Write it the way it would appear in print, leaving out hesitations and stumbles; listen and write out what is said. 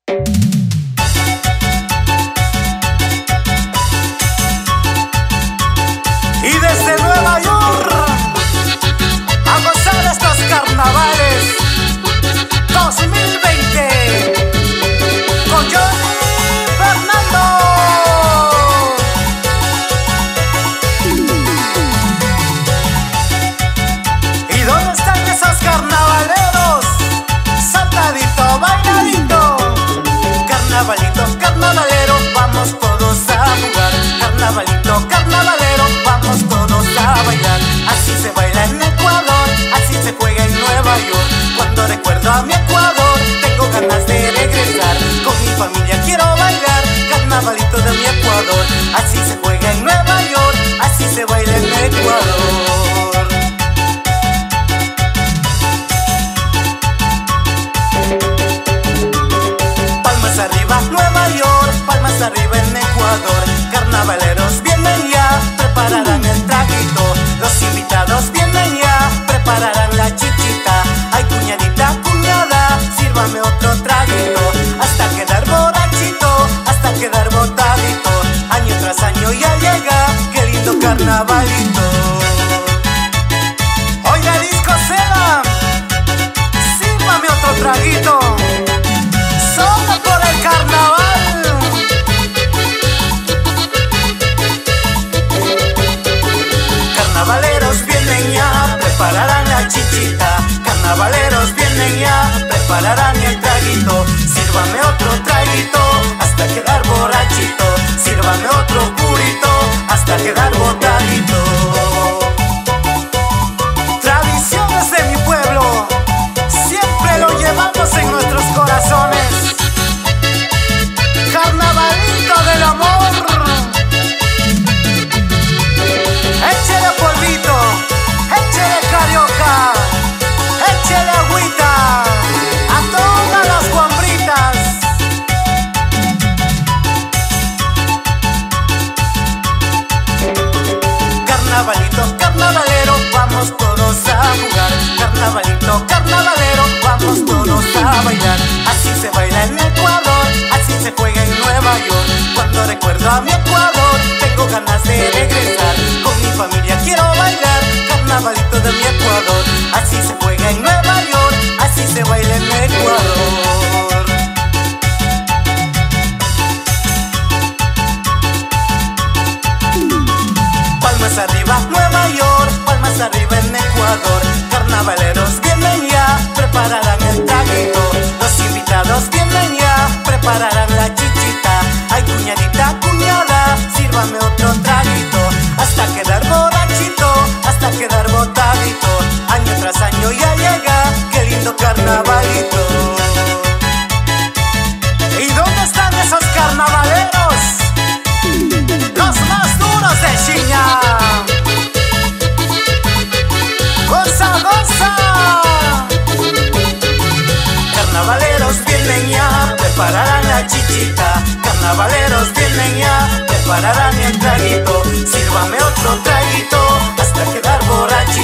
Y desde Nueva York a gozar estos carnavales 2020 con Johnny Fernando. ¿Y dónde están esos carnavaleros? Saltadito, bailadito. Carnavalito, carnavalero, vamos todos a jugar. Carnavalito, carnavalero, vamos todos a bailar. Así se baila en Ecuador, así se juega en Nueva York. Cuando recuerdo a mi Ecuador, tengo ganas de regresar. Con mi familia quiero bailar carnavalito de mi Ecuador. Así se juega en Nueva York, así se baila en Ecuador. Palmas arriba, Nueva York, palmas arriba en Ecuador. Carnavaleros vienen ya, prepararán el traguito. Los invitados vienen ya, prepararán la chichita. Ay, cuñadita, cuñada, sírvame otro traguito. Hasta quedar borrachito, hasta quedar botadito. Año tras año ya llega, qué lindo carnavalito. Oiga, Disco Seda, sírvame otro traguito. Solo por el carnaval. Carnavaleros vienen ya, prepararán la chichita. Carnavaleros vienen ya, prepararán el traguito. Sírvame otro traguito, hasta quedar borrachito. Sírvame otro purito, hasta quedar botadito. Tradiciones de mi pueblo, siempre lo llevamos en nuestros corazones. Carnavalito del amor. Échele polvito, échele carioca, échele agüita a todas las guambritas. Carnavalito, carnavalero, vamos todos a jugar. Carnavalito, carnavalero, vamos todos a bailar. Así se baila en Ecuador, así se juega en Nueva York. Cuando recuerdo a mi Ecuador, tengo ganas de regresar. Con mi familia quiero bailar carnavalito de mi Ecuador. Así se juega en Nueva York, así se baila en Ecuador. Palmas arriba, Nueva York, palmas arriba en Ecuador. Carnavaleros vienen ya, prepararán el traguito. Los invitados vienen ya, prepararán la chichita. Ay, cuñadita, cuñada, sírvame otro traguito. Hasta quedar borrachito, hasta quedar botadito. Año tras año ya llega, qué lindo carnavalito. ¿Y dónde están esos carnavaleros? Los más duros de Chiña. ¡Goza, goza! Carnavaleros vienen ya, prepararán la chichita. Carnavaleros vienen ya, prepararán el traguito. Sírvame otro traguito, hasta quedar borracho.